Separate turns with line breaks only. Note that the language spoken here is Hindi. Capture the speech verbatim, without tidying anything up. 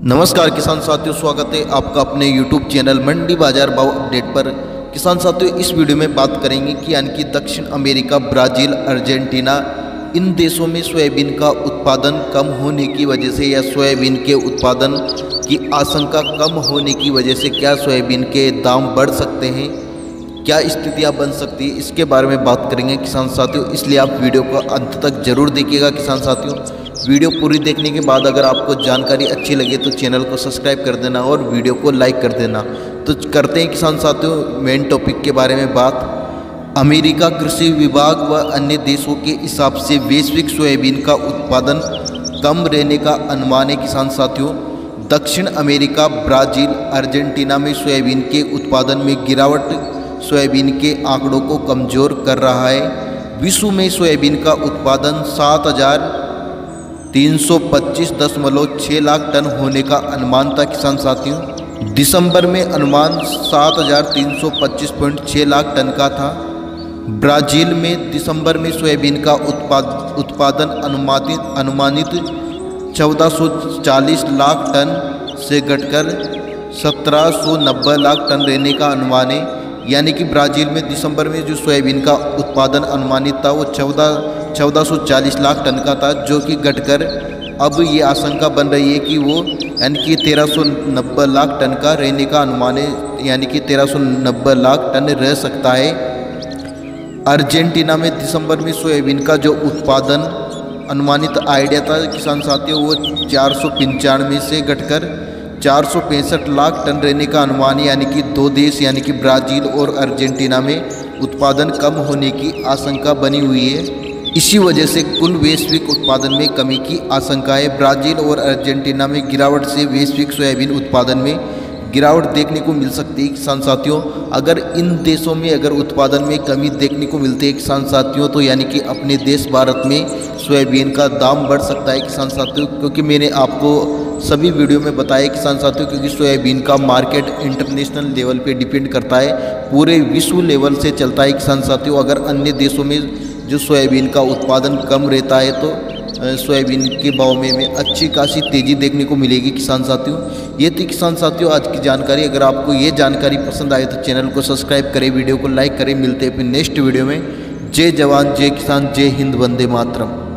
नमस्कार किसान साथियों, स्वागत है आपका अपने यूट्यूब चैनल मंडी बाजार भाव अपडेट पर। किसान साथियों, इस वीडियो में बात करेंगे कि यानी कि दक्षिण अमेरिका, ब्राज़ील, अर्जेंटीना, इन देशों में सोयाबीन का उत्पादन कम होने की वजह से या सोयाबीन के उत्पादन की आशंका कम होने की वजह से क्या सोयाबीन के दाम बढ़ सकते हैं, क्या स्थितियां बन सकती है, इसके बारे में बात करेंगे किसान साथियों। इसलिए आप वीडियो को अंत तक जरूर देखिएगा किसान साथियों। वीडियो पूरी देखने के बाद अगर आपको जानकारी अच्छी लगे तो चैनल को सब्सक्राइब कर देना और वीडियो को लाइक कर देना। तो करते हैं किसान साथियों मेन टॉपिक के बारे में बात। अमेरिका कृषि विभाग व अन्य देशों के हिसाब से वैश्विक सोयाबीन का उत्पादन कम रहने का अनुमान है किसान साथियों। दक्षिण अमेरिका, ब्राज़ील, अर्जेंटीना में सोयाबीन के उत्पादन में गिरावट सोयाबीन के आंकड़ों को कमज़ोर कर रहा है। विश्व में सोयाबीन का उत्पादन सात हजार तीन सौ पच्चीस दशमलव छः लाख टन होने का अनुमान था किसान साथियों। दिसंबर में अनुमान सात हजार तीन सौ पच्चीस पॉइंट छः लाख टन का था। ब्राज़ील में दिसंबर में सोयाबीन का उत्पाद उत्पादन अनुमानित अनुमानित चौदह सौ चालीस लाख टन से घटकर सत्रह सौ नब्बे लाख टन रहने का अनुमान है। यानी कि ब्राज़ील में दिसंबर में जो सोयाबीन का उत्पादन अनुमानित था वो चौदह चौदह सौ चालीस लाख टन का था, जो कि घटकर अब ये आशंका बन रही है कि वो यानी कि तेरह सौ नब्बे लाख टन का रहने का अनुमान है, यानी कि तेरह सौ नब्बे लाख टन रह सकता है। अर्जेंटीना में दिसंबर में सोयाबीन का जो उत्पादन अनुमानित आइडिया था किसान साथियों वो चार सौ पंचानवे से घटकर चार सौ पैंसठ लाख टन रहने का अनुमान है। यानी कि दो देश यानी कि ब्राज़ील और अर्जेंटीना में उत्पादन कम होने की आशंका बनी हुई है। इसी वजह से कुल वैश्विक उत्पादन में कमी की आशंका है। ब्राज़ील और अर्जेंटीना में गिरावट से वैश्विक सोयाबीन उत्पादन में गिरावट देखने को मिल सकती है किसान साथियों। अगर इन देशों में अगर उत्पादन में कमी देखने को मिलती है किसान साथियों तो यानी कि अपने देश भारत में सोयाबीन का दाम बढ़ सकता है किसान साथियों, क्योंकि मैंने आपको सभी वीडियो में बताया किसान साथियों, क्योंकि सोयाबीन का मार्केट इंटरनेशनल लेवल पे डिपेंड करता है, पूरे विश्व लेवल से चलता है किसान साथियों। अगर अन्य देशों में जो सोयाबीन का उत्पादन कम रहता है तो सोयाबीन के भाव में, में अच्छी खासी तेज़ी देखने को मिलेगी किसान साथियों। ये थी किसान साथियों आज की जानकारी। अगर आपको ये जानकारी पसंद आए तो चैनल को सब्सक्राइब करें, वीडियो को लाइक करें। मिलते हैं फिर नेक्स्ट वीडियो में। जय जवान, जय किसान, जय हिंद, वंदे मातरम।